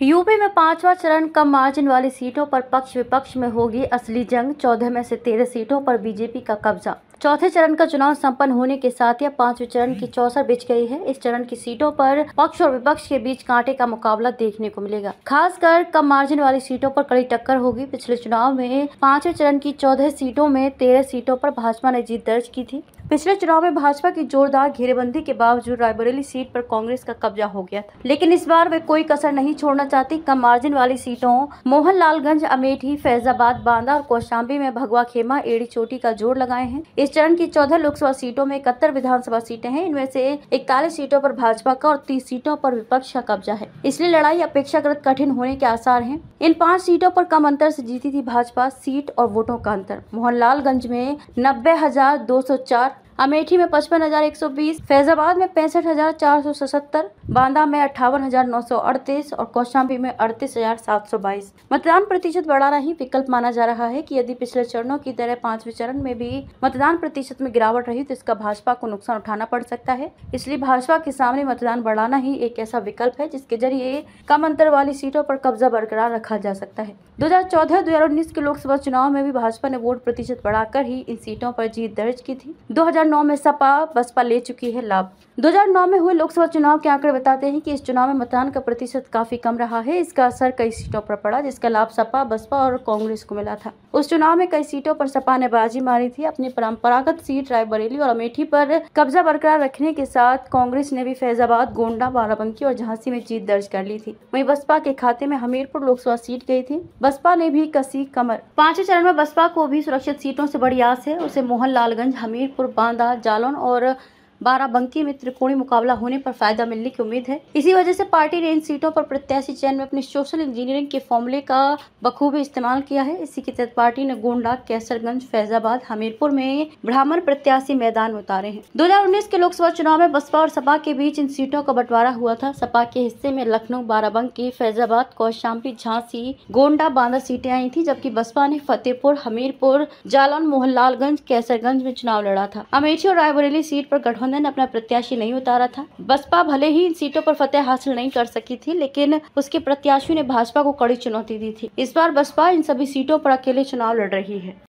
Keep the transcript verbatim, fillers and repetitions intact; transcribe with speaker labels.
Speaker 1: UP में पांचवा चरण कम मार्जिन वाली सीटों पर पक्ष विपक्ष में होगी असली जंग। चौदह में से तेरह सीटों पर बीजेपी का कब्जा। चौथे चरण का चुनाव संपन्न होने के साथ ही पांचवें चरण की चौसर बिछ गई है। इस चरण की सीटों पर पक्ष और विपक्ष के बीच कांटे का मुकाबला देखने को मिलेगा। खासकर कम मार्जिन वाली सीटों पर कड़ी टक्कर होगी। पिछले चुनाव में पांचवें चरण की चौदह सीटों में तेरह सीटों पर भाजपा ने जीत दर्ज की थी। पिछले चुनाव में भाजपा की जोरदार घेरेबंदी के बावजूद रायबरेली सीट पर कांग्रेस का कब्जा हो गया था, लेकिन इस बार वे कोई कसर नहीं छोड़ना चाहती। कम मार्जिन वाली सीटों मोहनलालगंज, अमेठी, फैजाबाद, बांदा और कौशाम्बी में भगवा खेमा, एड़ी चोटी का जोड़ लगाए हैं। इस चरण की चौदह लोकसभा सीटों में इकहत्तर विधानसभा सीटें हैं। इनमें से इकतालीस सीटों पर भाजपा का और तीस सीटों पर विपक्ष का कब्जा है, इसलिए लड़ाई अपेक्षाकृत कठिन होने के आसार हैं। इन पांच सीटों पर कम अंतर से जीती थी भाजपा। सीट और वोटों का अंतर: मोहनलालगंज में नब्बे हजार दो सौ चार, अमेठी में पचपन हजार एक सौ बीस, फैजाबाद में पैंसठ हजार चार सौ सतहत्तर, बांदा में अट्ठावन हजार नौ सौ अड़तीस और कौशाम्बी में अड़तीस हजार सात सौ बाईस। मतदान प्रतिशत बढ़ाना ही विकल्प माना जा रहा है कि यदि पिछले चरणों की तरह पांचवें चरण में भी मतदान प्रतिशत में गिरावट रही तो इसका भाजपा को नुकसान उठाना पड़ सकता है। इसलिए भाजपा के सामने मतदान बढ़ाना ही एक ऐसा विकल्प है जिसके जरिए कम अंतर वाली सीटों पर कब्जा बरकरार रखा जा सकता है। दो हजार चौदह दो हजार उन्नीस के लोकसभा चुनाव में भी भाजपा ने वोट प्रतिशत बढ़ाकर ही इन सीटों पर जीत दर्ज की थी। दो हजार नौ में सपा बसपा ले चुकी है लाभ। दो हजार नौ में हुए लोकसभा चुनाव के आंकड़े बताते हैं कि इस चुनाव में मतदान का प्रतिशत काफी कम रहा है। इसका असर कई सीटों पर पड़ा, जिसका लाभ सपा, बसपा और कांग्रेस को मिला था। उस चुनाव में कई सीटों पर सपा ने बाजी मारी थी। अपनी परंपरागत सीट रायबरेली और अमेठी पर कब्जा बरकरार रखने के साथ कांग्रेस ने भी फैजाबाद, गोंडा, बाराबंकी और झांसी में जीत दर्ज कर ली थी। वहीं बसपा के खाते में हमीरपुर लोकसभा सीट गई थी। बसपा ने भी कसी कमर। पांचवें चरण में बसपा को भी सुरक्षित सीटों से बड़ी आस है। उसे मोहनलालगंज, हमीरपुर, बांदा, जालौन और बाराबंकी में त्रिकोणीय मुकाबला होने पर फायदा मिलने की उम्मीद है। इसी वजह से पार्टी ने इन सीटों पर प्रत्याशी चयन में अपने सोशल इंजीनियरिंग के फॉर्मूले का बखूबी इस्तेमाल किया है। इसी के तहत पार्टी ने गोंडा, कैसरगंज, फैजाबाद, हमीरपुर में ब्राह्मण प्रत्याशी मैदान में उतारे हैं। दो हजार उन्नीस के लोकसभा चुनाव में बसपा और सपा के बीच इन सीटों का बंटवारा हुआ था। सपा के हिस्से में लखनऊ, बाराबंकी, फैजाबाद, कौशाम्बी, झांसी, गोंडा, बांदा सीटें आई थी, जबकि बसपा ने फतेहपुर, हमीरपुर, जालौन, मोहनलालगंज, कैसरगंज में चुनाव लड़ा था। अमेठी और रायबरेली सीट पर गठबंधन ने अपना प्रत्याशी नहीं उतारा था। बसपा भले ही इन सीटों पर फतेह हासिल नहीं कर सकी थी, लेकिन उसके प्रत्याशियों ने भाजपा को कड़ी चुनौती दी थी। इस बार बसपा इन सभी सीटों पर अकेले चुनाव लड़ रही है।